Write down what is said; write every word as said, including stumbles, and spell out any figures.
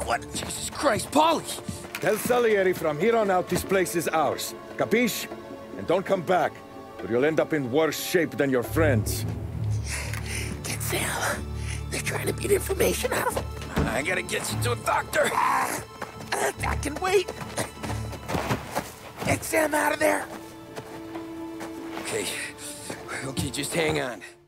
What? Jesus Christ, Polly! Tell Salieri from here on out this place is ours. Capisce? And don't come back, or you'll end up in worse shape than your friends. Get Sam. They're trying to beat information out of him. I gotta get you to a doctor. Uh, I can wait. Get Sam out of there. Okay. Okay, just hang on.